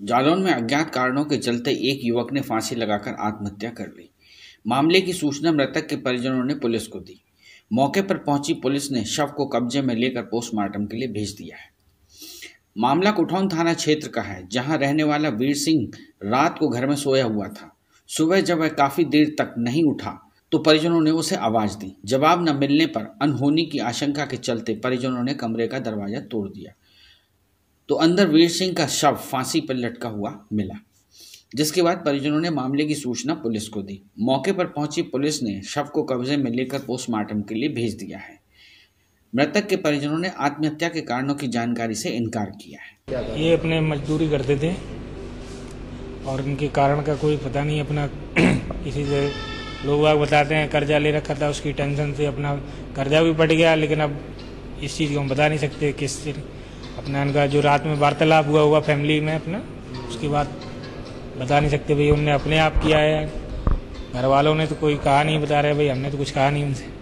जालौन में अज्ञात कारणों के चलते एक युवक ने फांसी लगाकर आत्महत्या कर ली। मामले की सूचना मृतक के परिजनों ने पुलिस को दी। मौके पर पहुंची पुलिस ने शव को कब्जे में लेकर पोस्टमार्टम के लिए भेज दिया है। मामला कुठौन थाना क्षेत्र का है, जहां रहने वाला वीर सिंह रात को घर में सोया हुआ था। सुबह जब वह काफी देर तक नहीं उठा तो परिजनों ने उसे आवाज दी। जवाब न मिलने पर अनहोनी की आशंका के चलते परिजनों ने कमरे का दरवाजा तोड़ दिया तो अंदर वीर सिंह का शव फांसी पर लटका हुआ मिला, जिसके बाद परिजनों ने मामले की सूचना पुलिस को दी। मौके पर पहुंची पुलिस ने शव को कब्जे में लेकर पोस्टमार्टम के लिए भेज दिया है। मृतक के परिजनों ने आत्महत्या के कारणों की जानकारी से इनकार किया है। ये अपने मजदूरी करते थे और इनके कारण का कोई पता नहीं। अपना किसी से लोग बताते हैं कर्जा ले रखा था, उसकी टेंशन से अपना कर्जा भी पड़ गया, लेकिन अब इस चीज़ को हम बता नहीं सकते किस से। अपना इनका जो रात में वार्तालाप हुआ होगा फैमिली में अपना, उसके बाद बता नहीं सकते भाई उनने अपने आप किया है। घर वालों ने तो कोई कहा नहीं, बता रहे भाई हमने तो कुछ कहा नहीं उनसे।